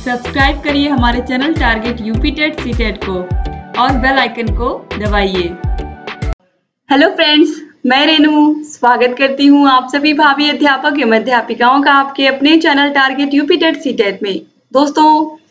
Subscribe करिए हमारे channel target UP TET CTET को और बेल आइकन को दबाइए। हेलो फ्रेंड्स, मैं रेनू स्वागत करती हूँ आप सभी भावी अध्यापक एवं अध्यापिकाओं का आपके अपने channel target UP TET CTET में। दोस्तों,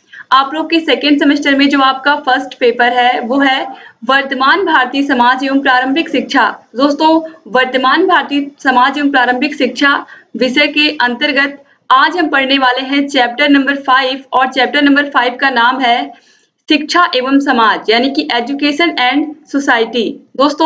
आप लोग के सेकेंड सेमेस्टर में जो आपका फर्स्ट पेपर है वो है वर्तमान भारतीय समाज एवं प्रारंभिक शिक्षा। दोस्तों, वर्तमान भारतीय समाज एवं प्रारंभिक शिक्षा विषय के अंतर्गत आज हम पढ़ने वाले हैं चैप्टर नंबर 5 और चैप्टर नंबर 5 का नाम है शिक्षा एवं समाज, यानी कि एजुकेशन एंड सोसाइटी। दोस्तों,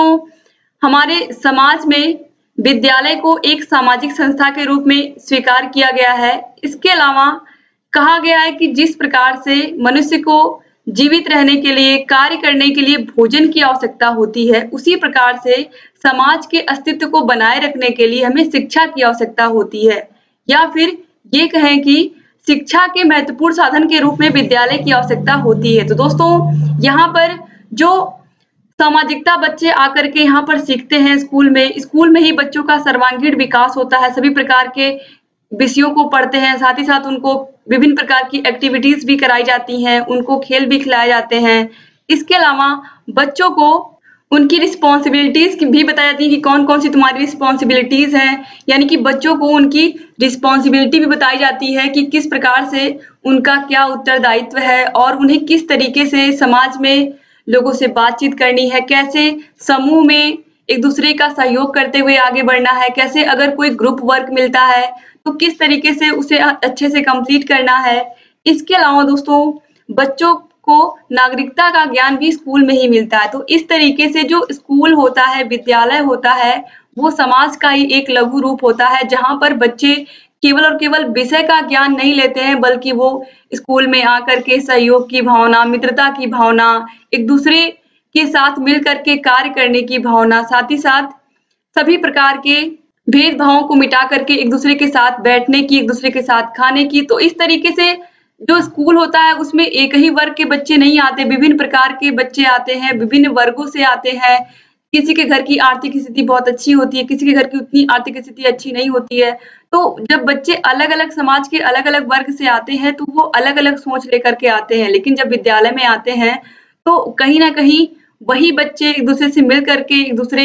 हमारे समाज में विद्यालय को एक सामाजिक संस्था के रूप में स्वीकार किया गया है। इसके अलावा कहा गया है कि जिस प्रकार से मनुष्य को जीवित रहने के लिए, कार्य करने के लिए भोजन की आवश्यकता होती है, उसी प्रकार से समाज के अस्तित्व को बनाए रखने के लिए हमें शिक्षा की आवश्यकता होती है, या फिर ये कहें कि शिक्षा के महत्वपूर्ण साधन के रूप में विद्यालय की आवश्यकता होती है। तो दोस्तों, यहाँ पर जो सामाजिकता बच्चे आकर के यहाँ पर सीखते हैं स्कूल में ही बच्चों का सर्वांगीण विकास होता है, सभी प्रकार के विषयों को पढ़ते हैं, साथ ही साथ उनको विभिन्न प्रकार की एक्टिविटीज भी कराई जाती हैं, उनको खेल भी खिलाए जाते हैं। इसके अलावा बच्चों को उनकी रिस्पॉन्सिबिलिटीज भी बताई जाती है कि कौन कौन सी तुम्हारी रिस्पॉन्सिबिलिटीज हैं, यानी कि बच्चों को उनकी रिस्पॉन्सिबिलिटी भी बताई जाती है कि किस प्रकार से उनका क्या उत्तरदायित्व है और उन्हें किस तरीके से समाज में लोगों से बातचीत करनी है, कैसे समूह में एक दूसरे का सहयोग करते हुए आगे बढ़ना है, कैसे अगर कोई ग्रुप वर्क मिलता है तो किस तरीके से उसे अच्छे से कंप्लीट करना है। इसके अलावा दोस्तों, बच्चों को नागरिकता का ज्ञान भी स्कूल में ही मिलता है। तो इस तरीके से जो स्कूल होता है, विद्यालय होता है, वो समाज का ही एक लघु रूप होता है, जहाँ पर बच्चे केवल और केवल विषय का ज्ञान नहीं लेते हैं, बल्कि वो स्कूल में आकर के सहयोग की भावना, मित्रता की भावना, एक दूसरे के साथ मिल करके कार्य करने की भावना, साथ ही साथ सभी प्रकार के भेदभावों को मिटा करके एक दूसरे के साथ बैठने की, एक दूसरे के साथ खाने की। तो इस तरीके से जो स्कूल होता है उसमें एक ही वर्ग के बच्चे नहीं आते, विभिन्न प्रकार के बच्चे आते हैं, विभिन्न वर्गों से आते हैं। किसी के घर की आर्थिक स्थिति बहुत अच्छी होती है, किसी के घर की उतनी आर्थिक स्थिति अच्छी नहीं होती है। तो जब बच्चे अलग अलग समाज के अलग अलग वर्ग से आते हैं तो वो अलग अलग सोच लेकर के आते हैं, लेकिन जब विद्यालय में आते हैं तो कहीं ना कहीं वही बच्चे एक दूसरे से मिल करके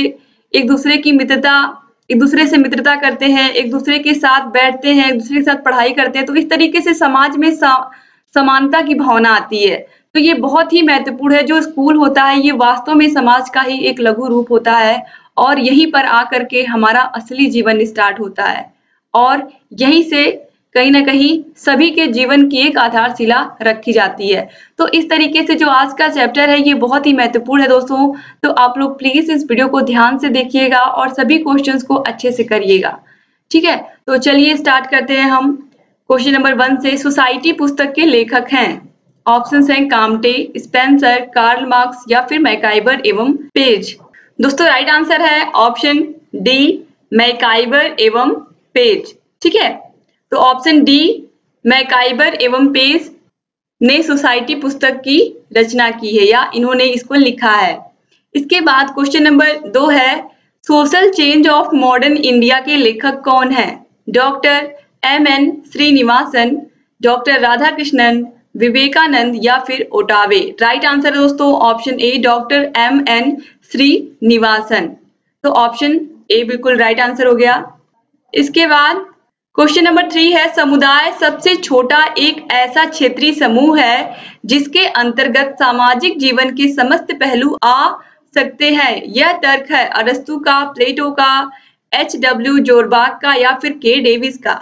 एक दूसरे की मित्रता, एक दूसरे से मित्रता करते हैं, एक दूसरे के साथ बैठते हैं, एक दूसरे के साथ पढ़ाई करते हैं। तो इस तरीके से समाज में समानता की भावना आती है। तो ये बहुत ही महत्वपूर्ण है। जो स्कूल होता है ये वास्तव में समाज का ही एक लघु रूप होता है और यहीं पर आकर के हमारा असली जीवन स्टार्ट होता है और यहीं से कहीं ना कहीं सभी के जीवन की एक आधारशिला रखी जाती है। तो इस तरीके से जो आज का चैप्टर है ये बहुत ही महत्वपूर्ण है दोस्तों। तो आप लोग प्लीज इस वीडियो को ध्यान से देखिएगा और सभी क्वेश्चंस को अच्छे से करिएगा, ठीक है। तो चलिए स्टार्ट करते हैं हम क्वेश्चन नंबर 1 से। सोसाइटी पुस्तक के लेखक हैं, ऑप्शंस हैं काम्टे, स्पेंसर, कार्ल मार्क्स या फिर मैकाइबर एवं पेज। दोस्तों, राइट आंसर है ऑप्शन डी, मैकाइबर एवं पेज, ठीक है। तो ऑप्शन डी, मैकाइबर एवं पेज ने सोसाइटी पुस्तक की रचना की है या इन्होंने इसको लिखा है। इसके बाद क्वेश्चन नंबर 2 है, social change of modern India के लेखक कौन है? Doctor M N. Srinivasan, doctor Radhakrishnan, Vivekananda या फिर ओटावे। राइट आंसर है दोस्तों option A, doctor M N. Srinivasan. तो ऑप्शन ए बिल्कुल राइट आंसर हो गया। इसके बाद क्वेश्चन नंबर 3 है, समुदाय सबसे छोटा एक ऐसा क्षेत्रीय समूह है जिसके अंतर्गत सामाजिक जीवन के समस्त पहलू आ सकते हैं। यह तर्क है अरस्तु का, प्लेटो का, H.W. जोरबाग का या फिर के डेविस का।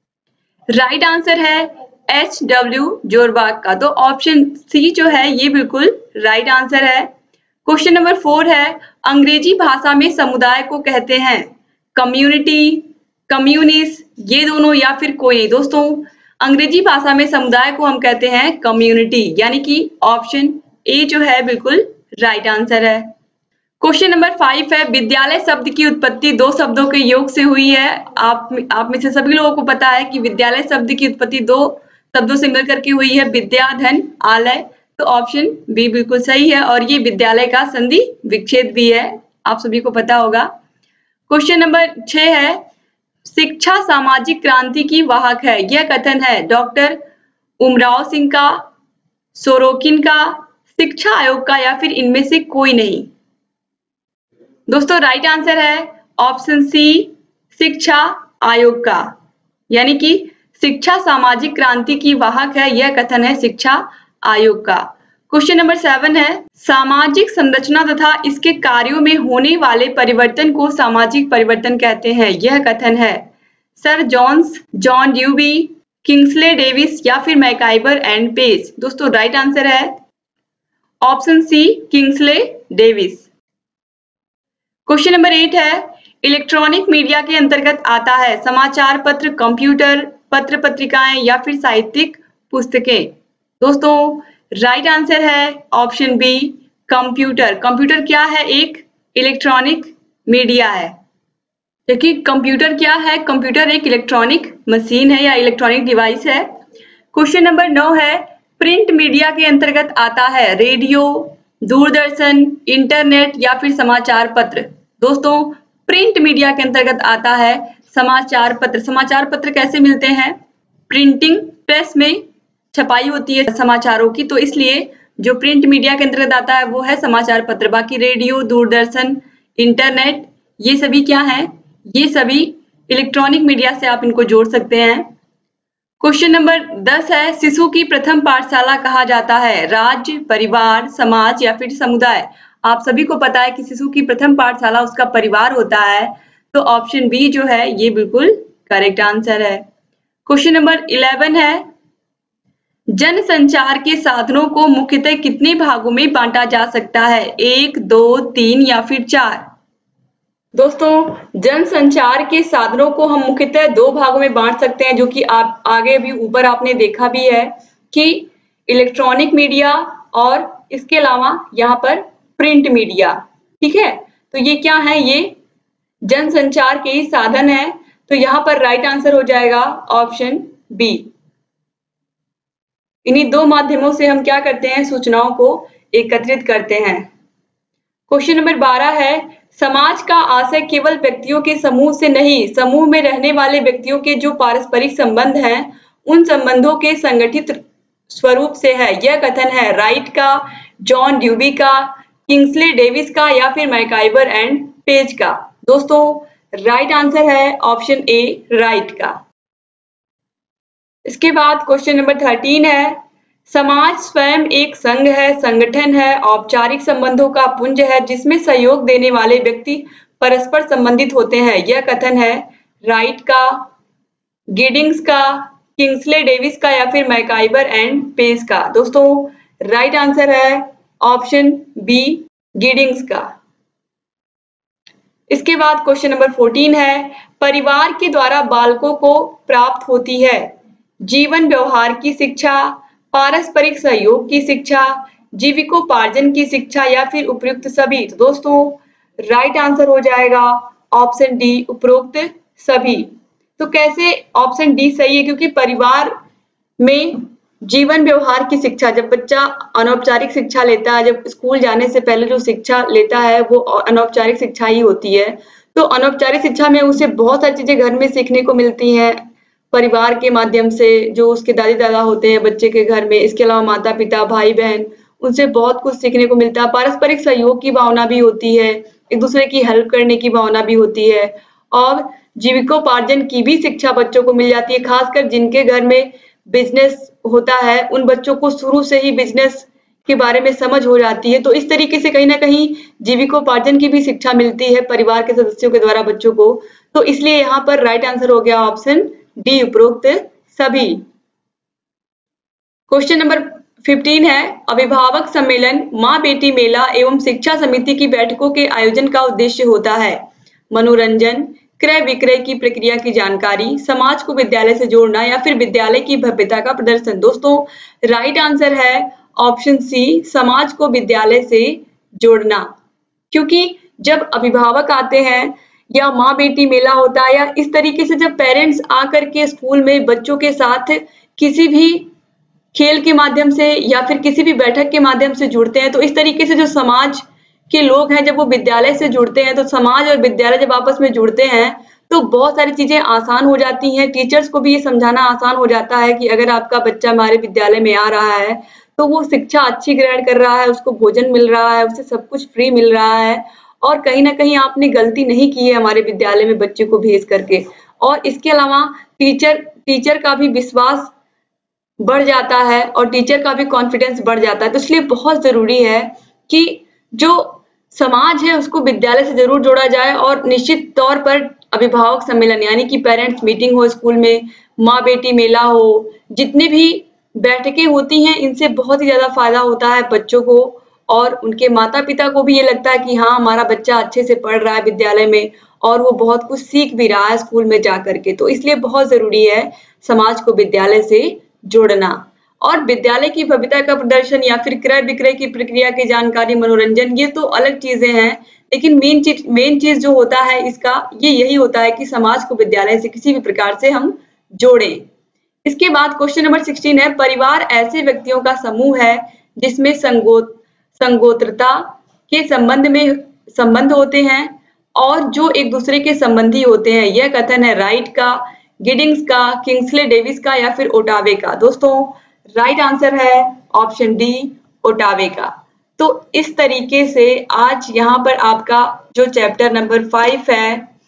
राइट आंसर है H.W. जोरबाग का। तो ऑप्शन सी जो है ये बिल्कुल राइट आंसर है। क्वेश्चन नंबर 4 है, अंग्रेजी भाषा में समुदाय को कहते हैं कम्युनिटी, कम्युनिस्ट, ये दोनों या फिर कोई नहीं। दोस्तों, अंग्रेजी भाषा में समुदाय को हम कहते हैं कम्युनिटी, यानी कि ऑप्शन ए जो है बिल्कुल राइट आंसर है। क्वेश्चन नंबर 5 है, विद्यालय शब्द की उत्पत्ति 2 शब्दों के योग से हुई है। आप में से सभी लोगों को पता है कि विद्यालय शब्द की उत्पत्ति 2 शब्दों से मिलकर के हुई है, विद्या, धन, आलय। तो ऑप्शन बी बिल्कुल सही है और ये विद्यालय का संधि विच्छेद भी है, आप सभी को पता होगा। क्वेश्चन नंबर 6 है, शिक्षा सामाजिक क्रांति की वाहक है। यह कथन है डॉक्टर उमराव सिंह का, सोरोकिन का, शिक्षा आयोग का या फिर इनमें से कोई नहीं? दोस्तों राइट आंसर है ऑप्शन सी, शिक्षा आयोग का। यानी कि शिक्षा सामाजिक क्रांति की वाहक है, यह कथन है शिक्षा आयोग का। क्वेश्चन नंबर 7 है, सामाजिक संरचना तथा इसके कार्यों में होने वाले परिवर्तन को सामाजिक परिवर्तन कहते हैं, यह कथन है sir John Dewey, Kingsley Davis या फिर मैकाइवर एंड पेज? दोस्तों राइट आंसर है option C, Kingsley Davis. Question number 8 है, इलेक्ट्रॉनिक मीडिया के अंतर्गत आता है समाचार पत्र, कंप्यूटर, पत्र पत्रिकाएं या फिर साहित्यिक पुस्तकें? दोस्तों राइट आंसर है ऑप्शन बी, कंप्यूटर। कंप्यूटर क्या है? एक इलेक्ट्रॉनिक मीडिया है। देखिए कंप्यूटर क्या है? कंप्यूटर एक इलेक्ट्रॉनिक मशीन है या इलेक्ट्रॉनिक डिवाइस है। क्वेश्चन नंबर 9 है, प्रिंट मीडिया के अंतर्गत आता है रेडियो, दूरदर्शन, इंटरनेट या फिर समाचार पत्र? दोस्तों प्रिंट मीडिया के अंतर्गत आता है समाचार पत्र। समाचार पत्र कैसे मिलते हैं? प्रिंटिंग प्रेस में छपाई होती है समाचारों की, तो इसलिए जो प्रिंट मीडिया के अंतर्गत आता है वो है समाचार पत्र। बाकी रेडियो, दूरदर्शन, इंटरनेट ये सभी क्या है? ये सभी इलेक्ट्रॉनिक मीडिया से आप इनको जोड़ सकते हैं। क्वेश्चन नंबर 10 है, शिशु की प्रथम पाठशाला कहा जाता है राज्य, परिवार, समाज या फिर समुदाय? आप सभी को पता है कि शिशु की प्रथम पाठशाला उसका परिवार होता है, तो ऑप्शन बी जो है ये बिल्कुल करेक्ट आंसर है। क्वेश्चन नंबर 11 है, जन संचार के साधनों को मुख्यतः कितने भागों में बांटा जा सकता है? 1, 2, 3 या फिर 4? दोस्तों जन संचार के साधनों को हम मुख्यतः 2 भागों में बांट सकते हैं, जो कि आप आगे भी ऊपर आपने देखा भी है कि इलेक्ट्रॉनिक मीडिया और इसके अलावा यहाँ पर प्रिंट मीडिया। ठीक है, तो ये क्या है? ये जन संचार के ही साधन है, तो यहाँ पर राइट आंसर हो जाएगा ऑप्शन बी। इन्हीं 2 माध्यमों से हम क्या करते हैं? सूचनाओं को एकत्रित करते हैं। क्वेश्चन नंबर 12 है, समाज का आशय केवल व्यक्तियों के समूह से नहीं, समूह में रहने वाले व्यक्तियों के जो पारस्परिक संबंध हैं उन संबंधों के संगठित स्वरूप से है, यह कथन है राइट का, जॉन ड्यूबी का, किंग्सले डेविस का या फिर मैकाइवर एंड पेज का? दोस्तों राइट आंसर है ऑप्शन ए, राइट का। इसके बाद क्वेश्चन नंबर 13 है, समाज स्वयं एक संघ है, संगठन है, औपचारिक संबंधों का पुंज है जिसमें सहयोग देने वाले व्यक्ति परस्पर संबंधित होते हैं, यह कथन है राइट का, गिडिंग्स का, किंग्सले डेविस का या फिर मैकाइवर एंड पेज का? दोस्तों राइट आंसर है ऑप्शन बी, गिडिंग्स का। इसके बाद क्वेश्चन नंबर 14 है, परिवार के द्वारा बालकों को प्राप्त होती है जीवन व्यवहार की शिक्षा, पारस्परिक सहयोग की शिक्षा, जीविकोपार्जन की शिक्षा या फिर उपयुक्त सभी? तो दोस्तों राइट आंसर हो जाएगा ऑप्शन डी, उपरोक्त सभी। तो कैसे ऑप्शन डी सही है? क्योंकि परिवार में जीवन व्यवहार की शिक्षा, जब बच्चा अनौपचारिक शिक्षा लेता है, जब स्कूल जाने से पहले जो शिक्षा लेता है वो अनौपचारिक शिक्षा ही होती है, तो अनौपचारिक शिक्षा में उसे बहुत सारी चीजें घर में सीखने को मिलती हैं, परिवार के माध्यम से, जो उसके दादी दादा होते हैं बच्चे के घर में, इसके अलावा माता पिता, भाई बहन, उनसे बहुत कुछ सीखने को मिलता है। पारस्परिक सहयोग की भावना भी होती है, एक दूसरे की हेल्प करने की भावना भी होती है, और जीविकोपार्जन की भी शिक्षा बच्चों को मिल जाती है। खासकर जिनके घर में बिजनेस होता है उन बच्चों को शुरू से ही बिजनेस के बारे में समझ हो जाती है, तो इस तरीके से कहीं ना कहीं जीविकोपार्जन की भी शिक्षा मिलती है परिवार के सदस्यों के द्वारा बच्चों को। तो इसलिए यहाँ पर राइट आंसर हो गया ऑप्शन डी, उपरोक्त सभी। क्वेश्चन नंबर 15 है, अभिभावक सम्मेलन, माँ बेटी मेला एवं शिक्षा समिति की बैठकों के आयोजन का उद्देश्य होता है मनोरंजन, क्रय विक्रय की प्रक्रिया की जानकारी, समाज को विद्यालय से जोड़ना या फिर विद्यालय की भव्यता का प्रदर्शन? दोस्तों राइट आंसर है ऑप्शन सी, समाज को विद्यालय से जोड़ना। क्योंकि जब अभिभावक आते हैं या माँ बेटी मेला होता है, या इस तरीके से जब पेरेंट्स आकर के स्कूल में बच्चों के साथ किसी भी खेल के माध्यम से या फिर किसी भी बैठक के माध्यम से जुड़ते हैं, तो इस तरीके से जो समाज के लोग हैं जब वो विद्यालय से जुड़ते हैं, तो समाज और विद्यालय जब आपस में जुड़ते हैं तो बहुत सारी चीजें आसान हो जाती हैं। टीचर्स को भी ये समझाना आसान हो जाता है कि अगर आपका बच्चा हमारे विद्यालय में आ रहा है तो वो शिक्षा अच्छी ग्रहण कर रहा है, उसको भोजन मिल रहा है, उसे सब कुछ फ्री मिल रहा है और कहीं ना कहीं आपने गलती नहीं की है हमारे विद्यालय में बच्चे को भेज करके। और इसके अलावा टीचर का भी विश्वास बढ़ जाता है और टीचर का भी कॉन्फिडेंस बढ़ जाता है। तो इसलिए बहुत जरूरी है कि जो समाज है उसको विद्यालय से जरूर जोड़ा जाए और निश्चित तौर पर अभिभावक सम्मेलन यानी कि पेरेंट्स मीटिंग हो स्कूल में, माँ बेटी मेला हो, जितनी भी बैठकें होती हैं इनसे बहुत ही ज्यादा फायदा होता है बच्चों को और उनके माता पिता को भी ये लगता है कि हाँ हमारा बच्चा अच्छे से पढ़ रहा है विद्यालय में और वो बहुत कुछ सीख भी रहा है स्कूल में जा करके। तो इसलिए बहुत जरूरी है समाज को विद्यालय से जोड़ना। और विद्यालय की भव्यता का प्रदर्शन या फिर क्रय विक्रय की प्रक्रिया की जानकारी, मनोरंजन, ये तो अलग चीजें हैं, लेकिन मेन चीज जो होता है इसका ये यही होता है कि समाज को विद्यालय से किसी भी प्रकार से हम जोड़ें। इसके बाद क्वेश्चन नंबर 16 है, परिवार ऐसे व्यक्तियों का समूह है जिसमें संगोत्रता के संबंध होते हैं और जो एक दूसरे के संबंधी होते हैं। यह कथन है राइट का, गिडिंग्स का, किंग्सले डेविस का या फिर ओटावे का। दोस्तों राइट आंसर है ऑप्शन डी, ओटावे का। तो इस तरीके से आज यहाँ पर आपका जो चैप्टर नंबर 5 है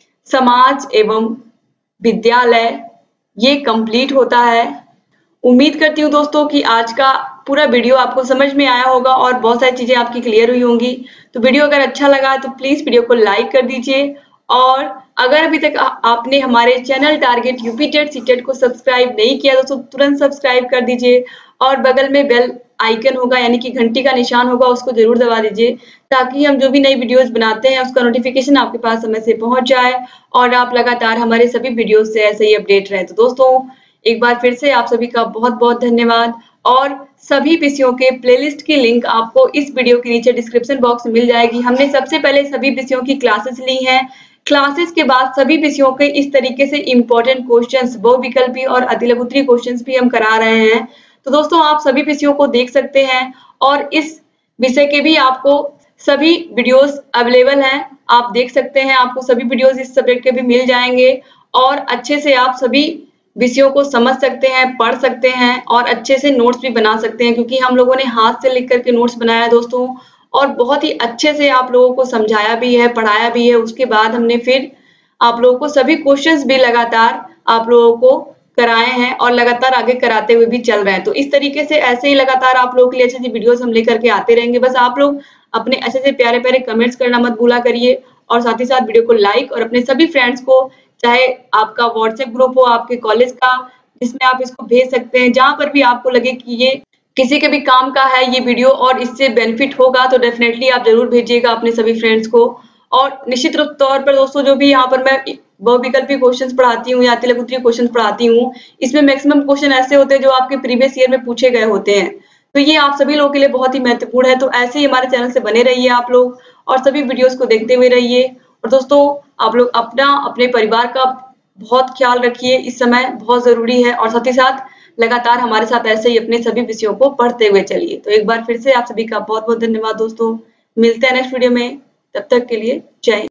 समाज एवं विद्यालय, ये कंप्लीट होता है। उम्मीद करती हूँ दोस्तों कि आज का पूरा वीडियो आपको समझ में आया होगा और बहुत सारी चीजें आपकी क्लियर हुई होंगी। तो वीडियो अगर अच्छा लगा तो प्लीज वीडियो को लाइक कर दीजिए और अगर अभी तक आपने हमारे channel target UP TET CTET को सब्सक्राइब नहीं किया तो तुरंत सब्सक्राइब कर दीजिए और बगल में बेल आइकन होगा यानी कि घंटी का निशान होगा, उसको जरूर दबा दीजिए ताकि हम जो भी नई वीडियोस बनाते हैं उसका नोटिफिकेशन आपके पास समय से पहुंच जाए और आप लगातार हमारे सभी वीडियोस से ऐसे ही अपडेट रहे। तो दोस्तों एक बार फिर से आप सभी का बहुत बहुत धन्यवाद और सभी विषयों के प्लेलिस्ट की लिंक आपको इस वीडियो के नीचे डिस्क्रिप्शन बॉक्स में मिल जाएगी। हमने सबसे पहले सभी विषयों की क्लासेस ली हैं, क्लासेस के बाद सभी विषयों के इस तरीके से इंपॉर्टेंट क्वेश्चंस, बहुविकल्पी और अतिलघुत्तरीय क्वेश्चंस भी हम करा रहे हैं। तो दोस्तों आप सभी विषयों को देख सकते हैं और इस विषय के भी आपको सभी वीडियोस अवेलेबल हैं, आप देख सकते हैं, आपको सभी वीडियोस इस सब्जेक्ट के भी मिल जाएंगे और अच्छे से आप सभी विषयों को समझ सकते हैं, पढ़ सकते हैं और अच्छे से नोट्स भी बना सकते हैं क्योंकि हम लोगों ने हाथ से लिख करके नोट्स बनाया है दोस्तों और बहुत ही अच्छे से आप लोगों को समझाया भी है, पढ़ाया भी है। उसके बाद हमने फिर आप लोगों को सभी क्वेश्चंस भी लगातार आप लोगों को कराए हैं और लगातार आगे कराते हुए भी चल रहे हैं। तो इस तरीके से ऐसे ही लगातार आप लोगों के लिए अच्छी अच्छी वीडियोस हम लेकर के आते रहेंगे। बस आप लोग अपने अच्छे से प्यारे प्यारे कमेंट्स करना मत भूला करिए और साथ ही साथ वीडियो को लाइक और अपने सभी फ्रेंड्स को, चाहे आपका व्हाट्सएप ग्रुप हो आपके कॉलेज का जिसमें आप इसको भेज सकते हैं, जहां पर भी आपको लगे कि ये किसी के भी काम का है ये वीडियो और इससे बेनिफिट होगा तो डेफिनेटली आप जरूर भेजिएगा अपने सभी फ्रेंड्स को। और निश्चित रूप तौर पर दोस्तों जो भी यहाँ पर मैं बहुविकल्पी क्वेश्चंस पढ़ाती हूँ या अतिलघुत्तरीय क्वेश्चंस पढ़ाती हूँ, इसमें मैक्सिमम क्वेश्चन ऐसे होते हैं जो आपके प्रीवियस ईयर में पूछे गए होते हैं। तो ये आप सभी लोगों के लिए बहुत ही महत्वपूर्ण है। तो ऐसे ही हमारे चैनल से बने रहिए आप लोग और सभी वीडियोस को देखते हुए रहिए। और दोस्तों आप लोग अपने परिवार का बहुत ख्याल रखिए, इस समय बहुत जरूरी है और साथ ही साथ लगातार हमारे साथ ऐसे ही अपने सभी विषयों को पढ़ते हुए चलिए। तो एक बार फिर से आप सभी का बहुत बहुत धन्यवाद दोस्तों, मिलते हैं नेक्स्ट वीडियो में, तब तक के लिए जय हिंद।